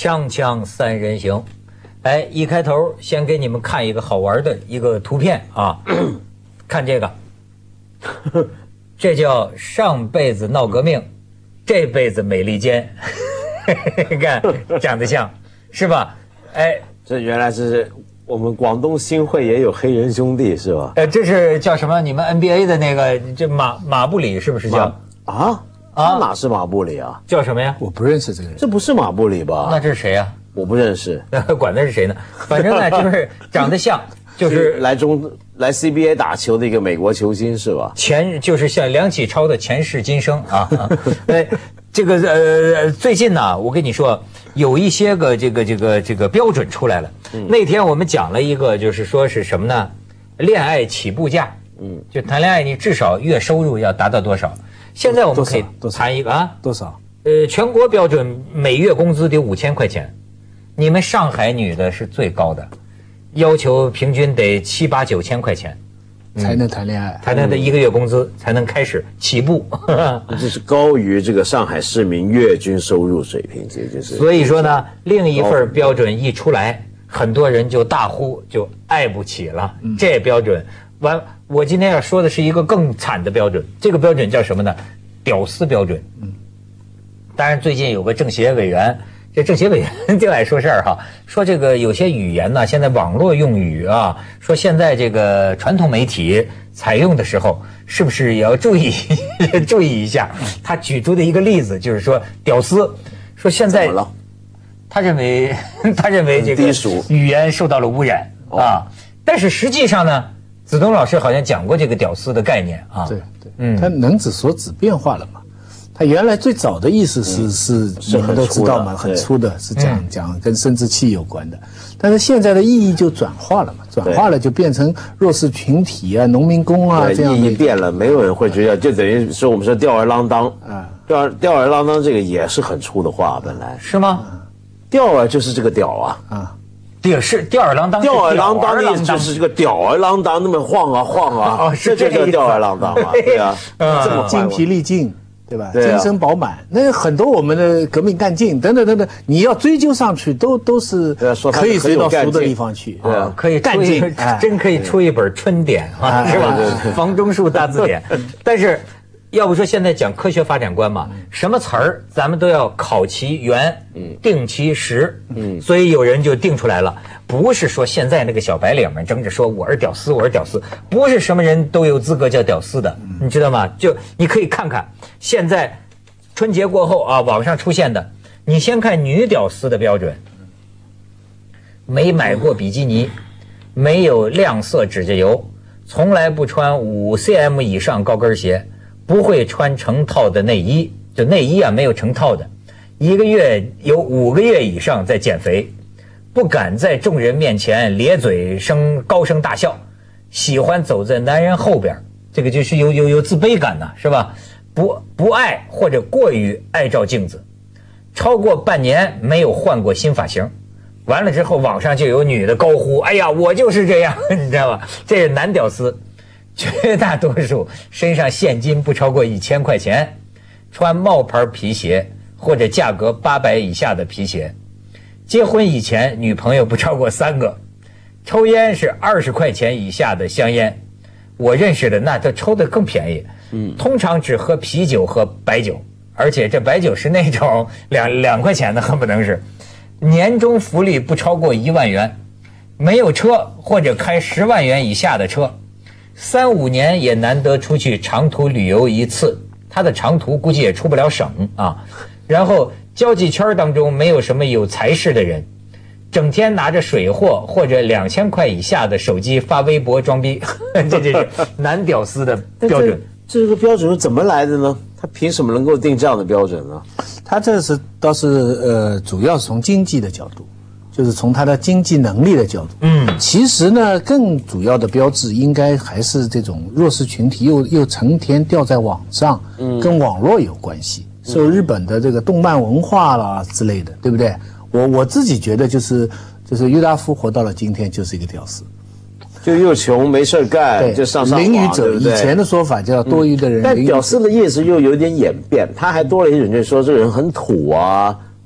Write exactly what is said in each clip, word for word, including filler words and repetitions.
锵锵三人行，哎，一开头先给你们看一个好玩的一个图片啊，看这个，这叫上辈子闹革命，这辈子美利坚，你看长得像，是吧？哎， 这原来是我们广东新会也有黑人兄弟是吧？ 呃，这是叫什么？你们 N B A 的那个这马马布里是不是叫？ 啊啊，哪是马布里啊？ 叫什么呀？ 我不认识这个人。 这不是马布里吧？ 那这是谁呀？ 我不认识。 管他是谁呢？反正呢，就是长得像，就是来中来 C B A 打球的一个美国球星是吧？ 前就是像梁启超的前世今生啊。哎，这个呃，最近呢，我跟你说，有一些个这个这个这个标准出来了。嗯、那天我们讲了一个，就是说是什么呢？恋爱起步价。嗯，就谈恋爱，你至少月收入要达到多少？现在我们可以谈一个啊， 多少？ 呃，全国标准每月工资得五千块钱，你们上海女的是最高的，要求平均得七八九千块钱， 才能谈恋爱， 才能的一个月工资才能开始起步， 这是高于这个上海市民月均收入水平，这就是。 所以说呢，另一份标准一出来，很多人就大呼就爱不起了，嗯、这标准完。我今天要说的是一个更惨的标准，这个标准叫什么呢？屌丝标准。嗯，当然最近有个政协委员，这政协委员就爱说事儿哈，说这个有些语言呢，现在网络用语啊，说现在这个传统媒体采用的时候，是不是也要注意注意一下？他举出的一个例子就是说，屌丝，说现在他认为他认为这个语言受到了污染啊，但是实际上呢。子东老师好像讲过这个屌丝的概念啊， 对对，嗯，他能指所指变化了嘛？他原来最早的意思是、嗯、是你们都知道嘛，很粗的，是讲、嗯、讲跟生殖器有关的，但是现在的意义就转化了嘛，转化了就变成弱势群体啊、农民工啊这样的意义变了，没有人会觉得，就等于说我们说吊儿郎当啊，吊儿吊儿郎当这个也是很粗的话，本来是吗？ 吊儿就是这个屌啊啊。 吊是吊儿郎当， 吊儿郎当的意思就是这个吊儿郎当那么晃啊晃啊，哦，是这个吊儿郎当嘛，对啊， 这么精疲力尽，对吧？精神饱满，那很多我们的革命干劲等等等等，你要追究上去，都都是可以追到俗的地方去， 对啊，可以干劲，真可以出一本春典啊，是吧？房中术大字典，但是。要不说现在讲科学发展观嘛，什么词儿咱们都要考其源，嗯，定其实，嗯，所以有人就定出来了，不是说现在那个小白领们争着说我是屌丝，我是屌丝，不是什么人都有资格叫屌丝的，你知道吗？就你可以看看现在春节过后啊，网上出现的，你先看女屌丝的标准，没买过比基尼，没有亮色指甲油，从来不穿五 C M 以上高跟鞋。不会穿成套的内衣，就内衣啊没有成套的，一个月有五个月以上在减肥，不敢在众人面前咧嘴声高声大笑，喜欢走在男人后边，这个就是有有有自卑感呢、啊，是吧？不不爱或者过于爱照镜子，超过半年没有换过新发型，完了之后网上就有女的高呼：“哎呀，我就是这样，你知道吧？”这是男屌丝。绝大多数身上现金不超过一千块钱，穿冒牌皮鞋或者价格八百以下的皮鞋，结婚以前女朋友不超过三个，抽烟是二十块钱以下的香烟，我认识的那都抽的更便宜，嗯，通常只喝啤酒和白酒，而且这白酒是那种两两块钱的，恨不能是，年终福利不超过一万元，没有车或者开十万元以下的车。三五年也难得出去长途旅游一次，他的长途估计也出不了省啊。然后交际圈当中没有什么有才识的人，整天拿着水货或者两千块以下的手机发微博装逼，这就是男屌丝的标准。 这, 这个标准是怎么来的呢？他凭什么能够定这样的标准呢？ 他这是倒是呃，主要是从经济的角度。就是从他的经济能力的角度，嗯，其实呢，更主要的标志应该还是这种弱势群体又又成天掉在网上，嗯，跟网络有关系，受日本的这个动漫文化啦之类的，对不对？我我自己觉得就是就是郁达夫活到了今天就是一个屌丝， 就又穷没事干，就上上网， 淋雨者，以前的说法叫多余的人。 但屌丝的意思又有点演变，他还多了一种，就是说这个人很土啊。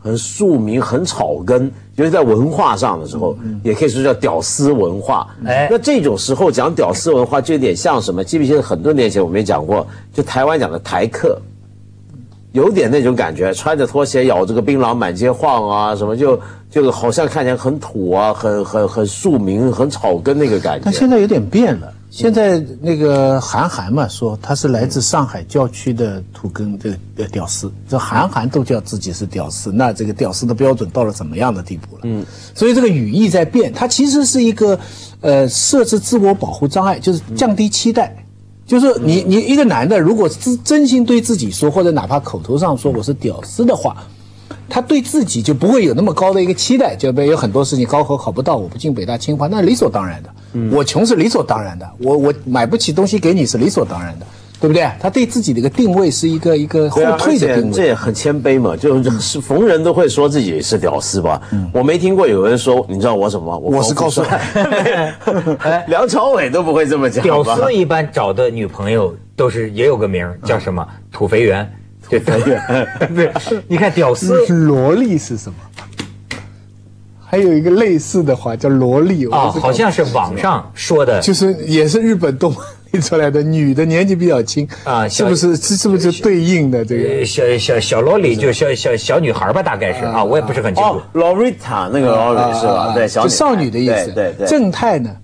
很庶民、很草根，尤其在文化上的时候，嗯、也可以说叫屌丝文化。哎，那这种时候讲屌丝文化，就有点像什么？记不记得很多年前我们也讲过，就台湾讲的台客。有点那种感觉，穿着拖鞋咬着个槟榔满街晃啊，什么就就好像看起来很土啊，很很很庶民、很草根那个感觉。 但现在有点变了，现在那个韩寒嘛，说他是来自上海郊区的土根这个屌丝，这韩寒都叫自己是屌丝，那这个屌丝的标准到了怎么样的地步了？嗯，所以这个语义在变，它其实是一个呃设置自我保护障碍，就是降低期待。就是你，你一个男的，如果真真心对自己说，或者哪怕口头上说我是屌丝的话，他对自己就不会有那么高的一个期待。就比如有很多事情高考考不到，我不进北大清华，那理所当然的。嗯、我穷是理所当然的，我我买不起东西给你是理所当然的，对不对？他对自己的一个定位是一个一个后退的定位， 这也很谦卑嘛，就是逢人都会说自己是屌丝吧。嗯、我没听过有人说，你知道我什么吗？ 我, 我是高帅。 梁朝伟都不会这么讲。 屌丝一般找的女朋友都是也有个名叫什么？土肥圆。 土肥圆。 对，你看屌丝。 萝莉是什么？还有一个类似的话叫萝莉啊、哦，好像是网上说的， 就是也是日本动漫里出来的，女的年纪比较轻啊，是不是是是不是对应的这个小小小萝莉，就小小小女孩吧，大概是啊，我也不是很清楚。 哦 ，Lolita 那个 Lolita 是吧？对，小少女的意思。 对对。 正太呢？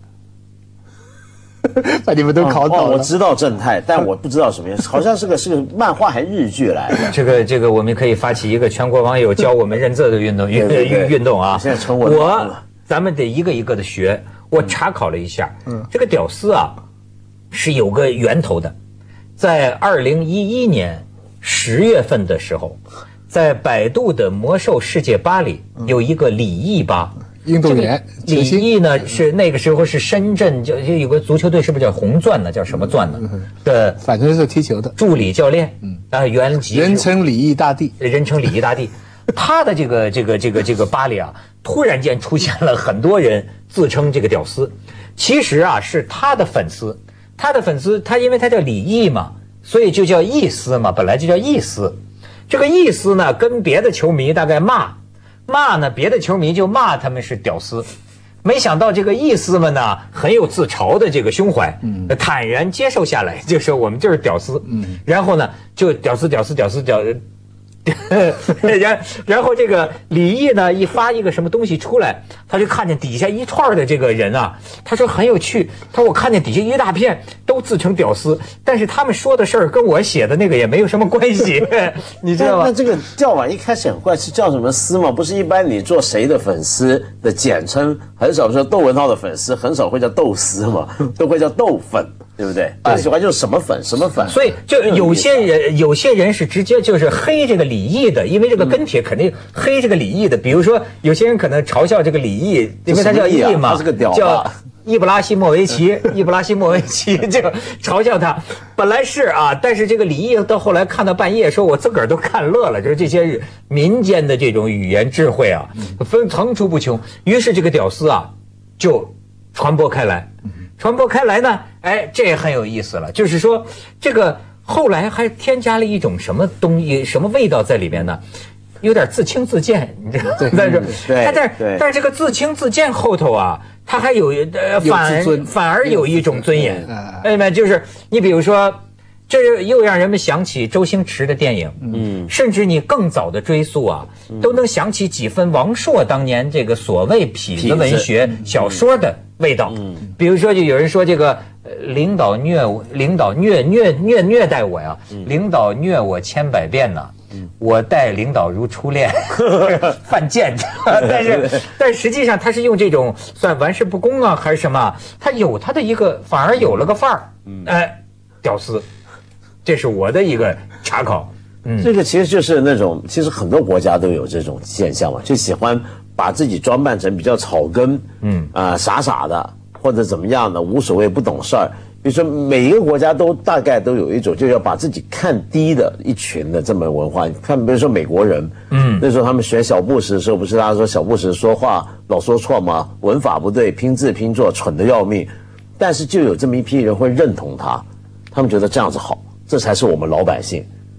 把你们都考倒了。 我知道正太，但我不知道什么样，好像是个是个漫画还日剧来的。 这个这个，我们可以发起一个全国网友教我们认字的运动运运动啊！ 现在成文我咱们得一个一个的学。我查考了一下，嗯，这个屌丝啊是有个源头的，在二零一一年十月份的时候，在百度的魔兽世界吧里有一个李毅吧。 运动员李毅呢是那个时候是深圳就有个足球队，是不是叫红钻呢？叫什么钻呢？的， 反正是踢球的助理教练，嗯啊，原籍人称李毅大帝， 人称李毅大帝。他的这个这个这个这个吧里啊，突然间出现了很多人自称这个屌丝，其实啊是他的粉丝，他的粉丝他因为他叫李毅嘛，所以就叫毅丝嘛，本来就叫毅丝。这个毅丝呢，跟别的球迷大概骂。骂呢，别的球迷就骂他们是屌丝，没想到这个意思们呢很有自嘲的这个胸怀，嗯，坦然接受下来，就说我们就是屌丝，嗯，然后呢就屌丝屌丝屌丝屌，然然后这个李毅呢一发一个什么东西出来，他就看见底下一串的这个人啊，他说很有趣，他说我看见底下一大片都自称屌丝，但是他们说的事儿跟我写的那个也没有什么关系，你知道吗？ 那这个叫法一开始很怪，是叫什么丝吗？不是一般你做谁的粉丝的简称，很少说窦文涛的粉丝，很少会叫窦丝嘛，都会叫窦粉。对不对？最喜欢就是什么粉什么粉， 所以就有些人有些人是直接就是黑这个李毅的，因为这个跟帖肯定黑这个李毅的。比如说有些人可能嘲笑这个李毅，因为他叫毅嘛， 他是个屌， 叫伊布拉希莫维奇，伊布拉希莫维奇就嘲笑他。本来是啊，但是这个李毅到后来看到半夜，说我自个儿都看乐了，就是这些民间的这种语言智慧啊，分层出不穷。于是这个屌丝啊就传播开来。传播开来呢，哎，这也很有意思了。就是说，这个后来还添加了一种什么东西、什么味道在里面呢？有点自轻自贱，你知道吗？但是，但是，但是这个自轻自贱后头啊，它还有呃，反反而有一种尊严。哎们就是你比如说，这又让人们想起周星驰的电影，嗯，甚至你更早的追溯啊，都能想起几分王朔当年这个所谓痞子文学小说的味道。嗯，比如说就有人说这个呃领导虐我，领导虐虐虐虐待我呀，领导虐我千百遍呢，我待领导如初恋，犯贱。但是但实际上他是用这种算玩世不恭啊还是什么，他有他的一个反而有了个范儿，哎，屌丝。这是我的一个查考， 嗯，这个其实就是那种，其实很多国家都有这种现象嘛，就喜欢把自己装扮成比较草根，嗯啊、呃、傻傻的或者怎么样的，无所谓不懂事儿。比如说每一个国家都大概都有一种就要把自己看低的一群的这么文化。你看，比如说美国人，嗯，那时候他们学小布什的时候，不是大家说小布什说话老说错吗？文法不对，拼字拼错，蠢得要命。但是就有这么一批人会认同他，他们觉得这样子好。这才是我们老百姓，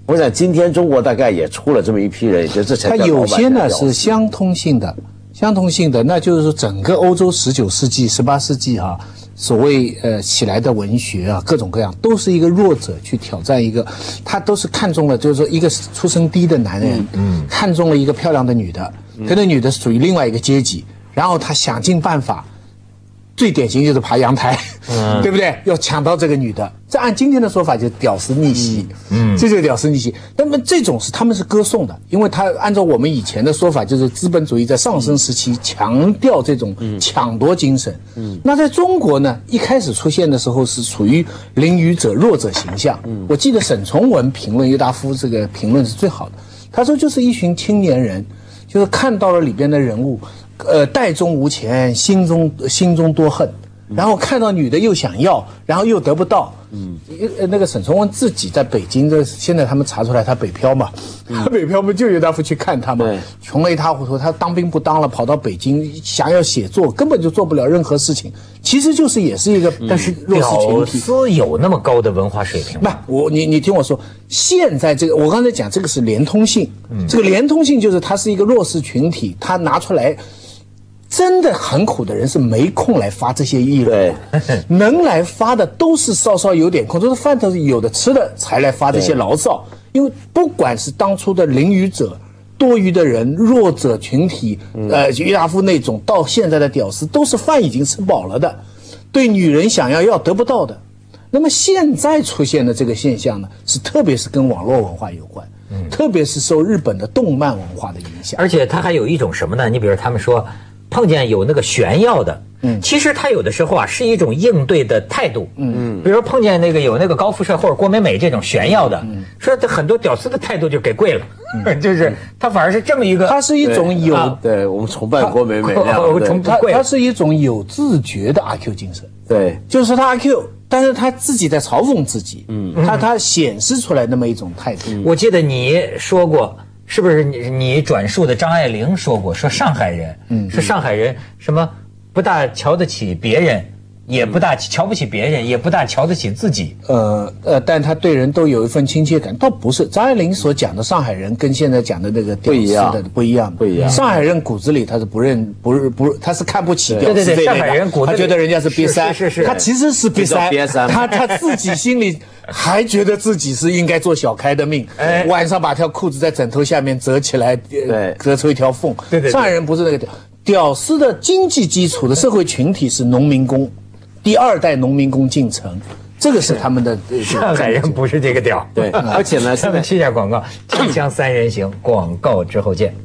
我想今天中国大概也出了这么一批人，也就这才它有些呢是相通性的，相通性的，那就是说整个欧洲十九世纪、十八世纪啊，所谓呃起来的文学啊，各种各样，都是一个弱者去挑战一个，他都是看中了，就是说一个出身低的男人，嗯，看中了一个漂亮的女的，跟那女的属于另外一个阶级，然后他想尽办法。最典型就是爬阳台，嗯、对不对？要抢到这个女的，这按今天的说法就是屌丝逆袭，嗯，这就是屌丝逆袭。那么这种是他们是歌颂的，因为他按照我们以前的说法，就是资本主义在上升时期强调这种抢夺精神。嗯，那在中国呢，一开始出现的时候是处于凌愚者、弱者形象。嗯，我记得沈从文评论郁达夫这个评论是最好的，他说就是一群青年人，就是看到了里边的人物。呃，袋中无钱，心中心中多恨，然后看到女的又想要，然后又得不到。嗯，那个沈从文自己在北京，这现在他们查出来他北漂嘛，他北漂不就郁达夫去看他嘛，穷得一塌糊涂，他当兵不当了，跑到北京想要写作，根本就做不了任何事情。其实就是也是一个，但是弱势群体。屌丝有那么高的文化水平吗？ 不，我你你听我说，现在这个我刚才讲这个是连通性，嗯、这个连通性就是它是一个弱势群体，他拿出来。真的很苦的人是没空来发这些议论，能来发的都是稍稍有点空，都是饭头有的吃的才来发这些牢骚。因为不管是当初的凌愚者、多余的人、弱者群体，呃，郁达夫那种，到现在的屌丝，都是饭已经吃饱了的，对女人想要要得不到的。那么现在出现的这个现象呢，是特别是跟网络文化有关，嗯、特别是受日本的动漫文化的影响。 而且它还有一种什么呢？你比如他们说。碰见有那个炫耀的，嗯，其实他有的时候啊是一种应对的态度，嗯嗯，比如碰见那个有那个高富帅或者郭美美这种炫耀的，嗯、说这很多屌丝的态度就给跪了，嗯、就是他反而是这么一个， 他是一种有， 对, 啊、对我们崇拜郭美美那样， 崇拜，他是一种有自觉的阿 Q 精神， 对， 就是他阿 Q， 但是他自己在嘲讽自己，嗯，他他显示出来那么一种态度。 嗯、我记得你说过。是不是你你转述的张爱玲说过，说上海人，嗯，说上海人什么不大瞧得起别人，也不大瞧不起别人，也不大瞧得起自己。 呃呃，但他对人都有一份亲切感，倒不是张爱玲所讲的上海人跟现在讲的那个屌丝的不一样， 不一样。 上海人骨子里他是不认不是不他是看不起屌丝， 对对对，上海人骨子里他觉得人家是瘪三， 是是是， 他其实是瘪三，他他自己心里。还觉得自己是应该做小开的命，哎，晚上把条裤子在枕头下面折起来，对，折出一条缝。 对 对, 对， 上海人不是那个屌，屌丝的经济基础的社会群体是农民工，第二代农民工进城，这个是他们的。 上海人不是这个屌， 对，而且呢， 咱们去一下广告，锵锵三人行，广告之后见。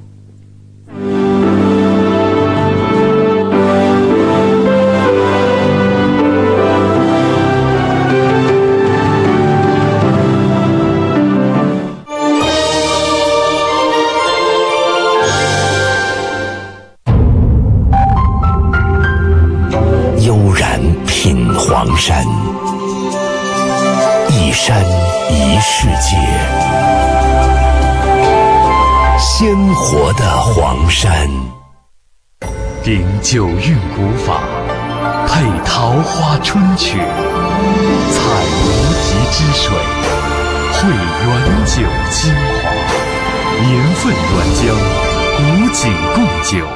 黄山，一山一世界，鲜活的黄山。秉九韵古法，配桃花春曲，采无极之水，汇原酒精华，年份原浆，古井贡酒。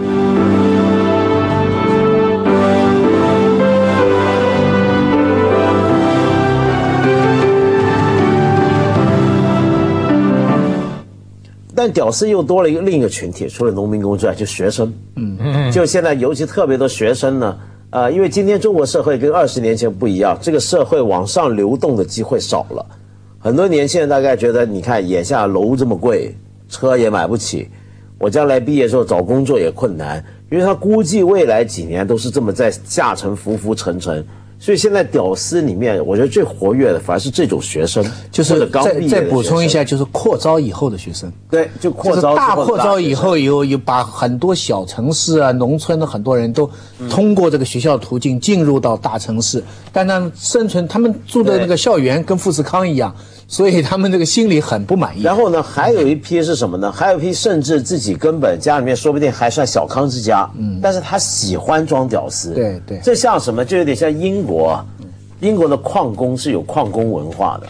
但屌丝又多了一个另一个群体，除了农民工之外，就学生。嗯嗯，就现在尤其特别多学生呢，呃，因为今天中国社会跟二十年前不一样，这个社会往上流动的机会少了，很多年轻人大概觉得，你看眼下楼这么贵，车也买不起，我将来毕业之后找工作也困难，因为他估计未来几年都是这么在下沉浮浮沉沉。所以现在屌丝里面，我觉得最活跃的反而是这种学生， 就是再再补充一下，就是扩招以后的学生， 对，就扩招大扩招以后，以后有把很多小城市啊、农村的很多人都通过这个学校途径进入到大城市，但他们生存，他们住的那个校园跟富士康一样。所以他们这个心里很不满意。 然后呢，还有一批是什么呢？还有一批甚至自己根本家里面说不定还算小康之家，嗯，但是他喜欢装屌丝。 对对， 这像什么？就有点像英国，英国的矿工是有矿工文化的，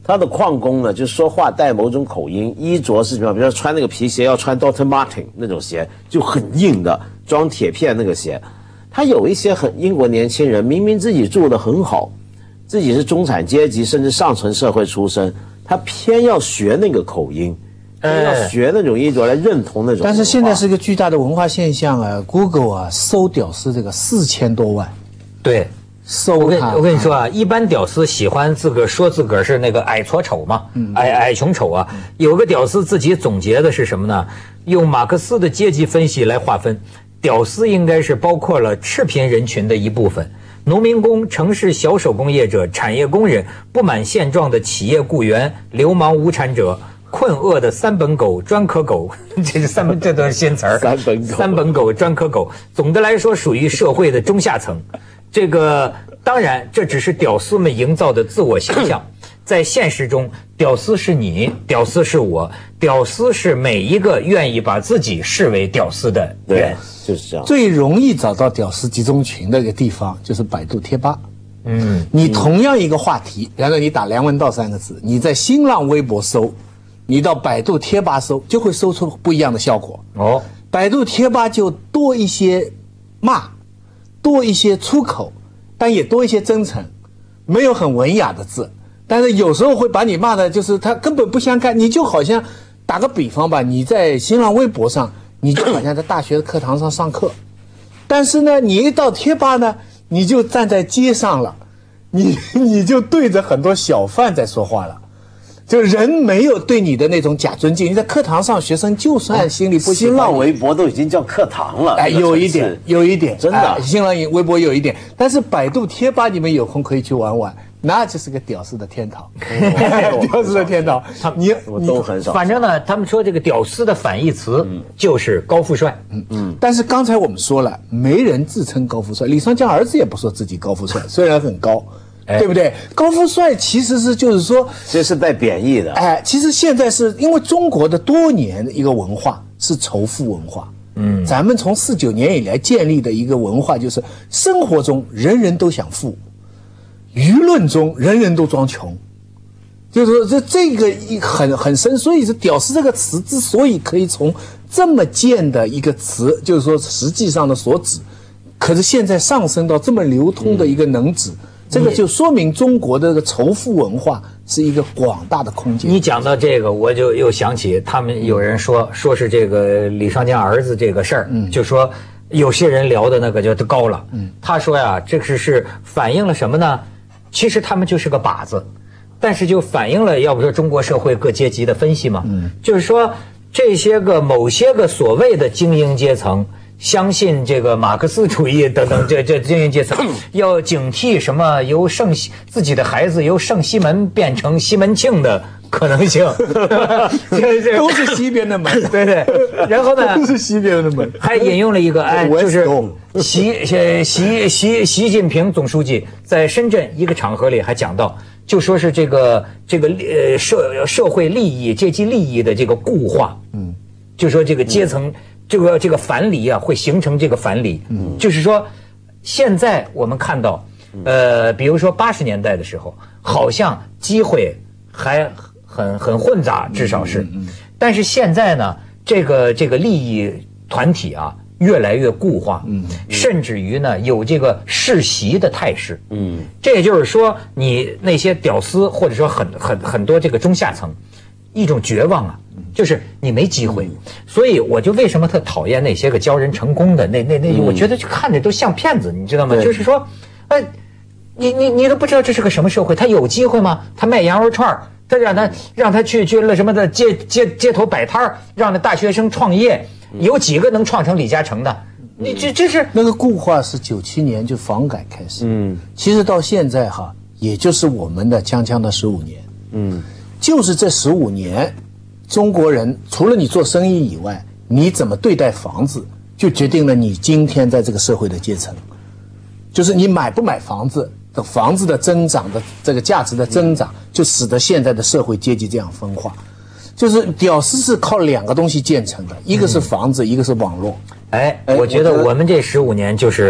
他的矿工呢，就说话带某种口音，衣着是什么？比如说穿那个皮鞋要穿 Doctor Martin 那种鞋，就很硬的，装铁片那个鞋。他有一些很英国年轻人，明明自己住得很好，自己是中产阶级甚至上层社会出身，他偏要学那个口音，偏要学那种衣着来认同那种。 但是现在是个巨大的文化现象啊 ，Google 啊搜屌丝这个四千多万， 对。 搜我跟我跟你说啊，一般屌丝喜欢自个儿说自个儿是那个矮矬丑嘛，嗯、矮矮穷丑啊。有个屌丝自己总结的是什么呢？用马克思的阶级分析来划分，屌丝应该是包括了赤贫人群的一部分，农民工、城市小手工业者、产业工人、不满现状的企业雇员、流氓无产者。困饿的三本狗、专科狗，这是三本，这都是新词儿。 三本狗、 三本狗、专科狗，总的来说属于社会的中下层。这个当然，这只是屌丝们营造的自我形象。在现实中，屌丝是你，屌丝是我，屌丝是每一个愿意把自己视为屌丝的人。 就是这样。 最容易找到屌丝集中群的一个地方就是百度贴吧。 嗯， 你同样一个话题，然后你打梁文道三个字，你在新浪微博搜。你到百度贴吧搜，就会搜出不一样的效果。哦，百度贴吧就多一些骂，多一些粗口，但也多一些真诚，没有很文雅的字，但是有时候会把你骂的，就是他根本不相干。你就好像打个比方吧，你在新浪微博上，你就好像在大学的课堂上上课，但是呢，你一到贴吧呢，你就站在街上了，你你就对着很多小贩在说话了。就人没有对你的那种假尊敬，你在课堂上，学生就算心里不喜欢， 新浪微博都已经叫课堂了， 哎，有一点，有一点， 真的， 哎、新浪微博有一点，但是百度贴吧你们有空可以去玩玩，那就是个屌丝的天堂，屌丝的天堂， 你我都很少。 反正呢，他们说这个屌丝的反义词就是高富帅， 嗯嗯。但是刚才我们说了，没人自称高富帅，李双江儿子也不说自己高富帅，虽然很高。对不对？高富帅其实是就是说， 这是带贬义的。 哎，其实现在是因为中国的多年的一个文化是仇富文化。嗯，咱们从四九年以来建立的一个文化就是生活中人人都想富，舆论中人人都装穷，就是说这这个一很很深。所以是屌丝这个词之所以可以从这么贱的一个词，就是说实际上的所指，可是现在上升到这么流通的一个能指。嗯，这个就说明中国的这个仇富文化是一个广大的空间。 你讲到这个，我就又想起他们有人说，说是这个李双江儿子这个事儿，嗯，就说有些人聊的那个就高了。嗯，他说呀，这是是反映了什么呢？其实他们就是个靶子，但是就反映了，要不说中国社会各阶级的分析嘛，嗯，就是说这些个某些个所谓的精英阶层。相信这个马克思主义等等，这这精英阶层要警惕什么由圣西自己的孩子由圣西门变成西门庆的可能性， 这这都是西边的门， 对对。然后呢， 都是西边的门， 还引用了一个哎，就是习习习习近平总书记在深圳一个场合里还讲到，就说是这个这个呃社社会利益、阶级利益的这个固化，嗯，就说这个阶层。这个这个樊篱啊，会形成这个樊篱。嗯，就是说，现在我们看到，呃，比如说八十年代的时候，好像机会还很很混杂，至少是。嗯。但是现在呢，这个这个利益团体啊，越来越固化。嗯。甚至于呢，有这个世袭的态势。嗯。这也就是说，你那些屌丝或者说很很很多这个中下层，一种绝望啊。就是你没机会，所以我就为什么特讨厌那些个教人成功的那那那，我觉得看着都像骗子，你知道吗？就是说，呃，你你你都不知道这是个什么社会，他有机会吗？他卖羊肉串，他让他让他去去了什么的街街街头摆摊，让那大学生创业，有几个能创成李嘉诚的？你这这是那个固化是九七年就房改开始，嗯，其实到现在哈，也就是我们的锵锵的十五年，嗯，就是这十五年。中国人除了你做生意以外，你怎么对待房子，就决定了你今天在这个社会的阶层。就是你买不买房子，的房子的增长的这个价值的增长，就使得现在的社会阶级这样分化。就是屌丝是靠两个东西建成的，一个是房子，嗯、一个是网络。 哎，我觉得我们这十五年就是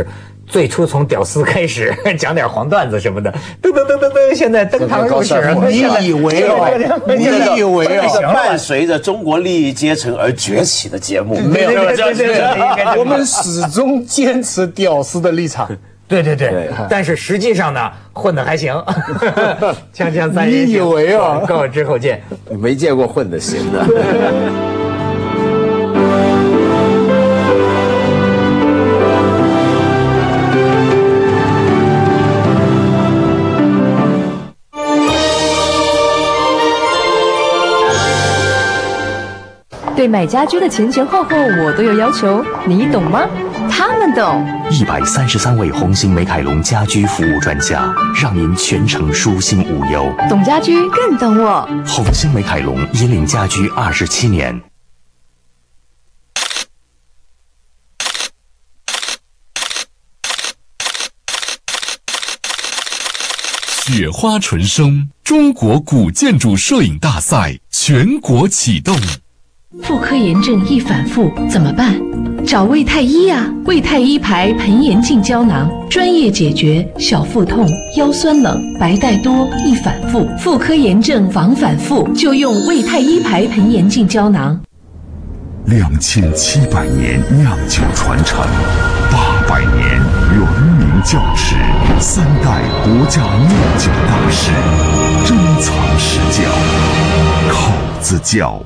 最初从屌丝开始讲点黄段子什么的，噔噔噔噔噔，现在登堂入室。 你以为哦？你以为哦？ 伴随着中国利益阶层而崛起的节目， 没有没有这样，我们始终坚持屌丝的立场。 对对对，但是实际上呢，混得还行。锵锵三人行， 你以为啊？ 广告之后见。 没见过混得行的。 对买家居的前前后后我都有要求，你懂吗？他们懂。 一百三十三位红星美凯龙家居服务专家，让您全程舒心无忧。 懂家居更懂我。 红星美凯龙引领家居二十七年。雪花纯生中国古建筑摄影大赛全国启动。 妇科炎症易反复怎么办？找魏太医啊！魏太医牌盆炎净胶囊，专业解决小腹痛、腰酸冷、白带多、易反复。妇科炎症防反复，就用魏太医牌盆炎净胶囊。 两千七百年酿酒传承，八百年原名窖池，三代国家酿酒大师，珍藏实窖，口子窖。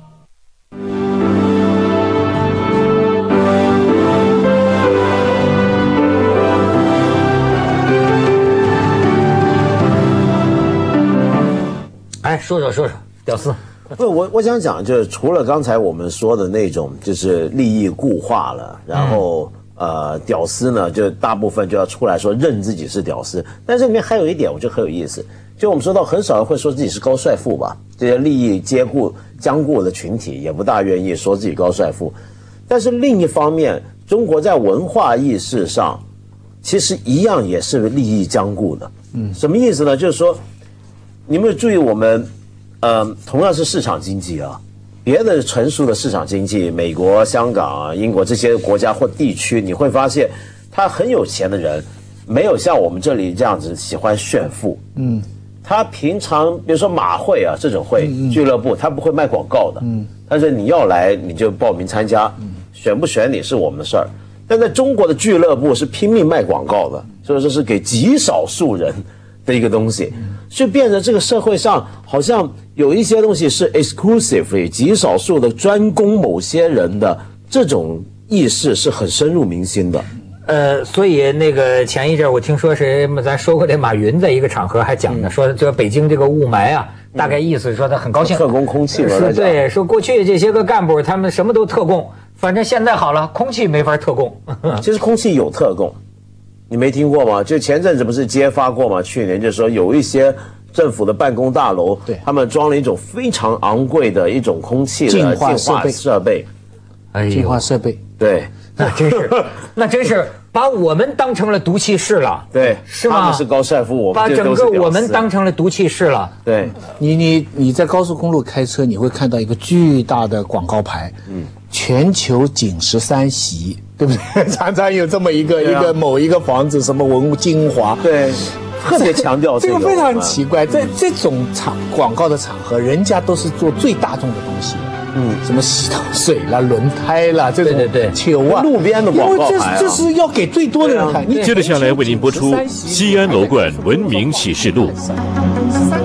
哎，说说说说屌丝。 不，我我想讲，就是除了刚才我们说的那种，就是利益固化了，然后、嗯、呃，屌丝呢，就大部分就要出来说认自己是屌丝。但这里面还有一点，我觉得很有意思，就我们说到很少人会说自己是高帅富吧，这些利益兼顾僵固的群体也不大愿意说自己高帅富。但是另一方面，中国在文化意识上，其实一样也是利益僵固的。嗯，什么意思呢？就是说，你有没有注意我们？呃，同样是市场经济啊，别的成熟的市场经济，美国、香港啊、英国这些国家或地区，你会发现，他很有钱的人，没有像我们这里这样子喜欢炫富。嗯，他平常比如说马会啊这种会、嗯、俱乐部，他不会卖广告的。嗯，但是你要来，你就报名参加，嗯、选不选你是我们的事儿。但在中国的俱乐部是拼命卖广告的，所以说是给极少数人的一个东西。就变成这个社会上好像有一些东西是 exclusively 极少数的专攻某些人的，这种意识是很深入民心的。 呃，所以那个前一阵我听说是咱说过这马云在一个场合还讲呢，嗯、说这北京这个雾霾啊，嗯、大概意思是说他很高兴特供空气了。 说对，说过去这些个干部他们什么都特供，反正现在好了，空气没法特供。 其实空气有特供。你没听过吗？就前阵子不是揭发过吗？去年就是说有一些政府的办公大楼，对，他们装了一种非常昂贵的一种空气的净化设备， 设备， 哎， 净化设备， 对， 那真是，那真是把我们当成了毒气室了， 对， 是吗？ 他们是高帅富，我们把整个我们当成了毒气室了。 对， 你你你在高速公路开车，你会看到一个巨大的广告牌，嗯，全球仅十三席。对不对？常常有这么一个、啊、一个某一个房子，什么文物精华， 对，特别强调这个， 这个非常奇怪。在这种场广告的场合，人家都是做最大众的东西，嗯，什么洗头水啦、轮胎啦，这种对对对球啊， 路边的广告牌、 啊，这这是要给最多的人看。 接着下来为您播出《西安楼冠文明启示录》。